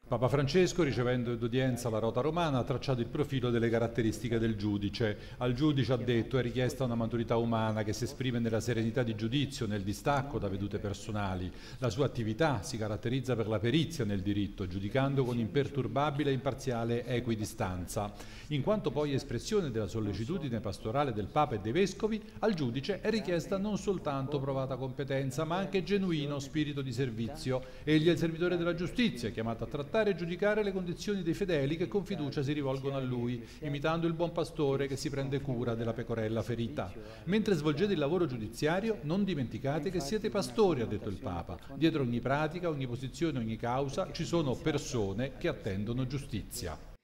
Papa Francesco, ricevendo d'udienza la Rota Romana, ha tracciato il profilo delle caratteristiche del giudice. Al giudice ha detto: è richiesta una maturità umana che si esprime nella serenità di giudizio, nel distacco da vedute personali. La sua attività si caratterizza per la perizia nel diritto, giudicando con imperturbabile e imparziale equidistanza. In quanto poi espressione della sollecitudine pastorale del Papa e dei Vescovi, al giudice è richiesta non soltanto provata competenza, ma anche genuino spirito di servizio. Egli è il servitore della giustizia, chiamato a trattare e giudicare le condizioni dei fedeli che con fiducia si rivolgono a lui, imitando il buon pastore che si prende cura della pecorella ferita. Mentre svolgete il lavoro giudiziario, non dimenticate che siete pastori, ha detto il Papa. Dietro ogni pratica, ogni posizione, ogni causa ci sono persone che attendono giustizia.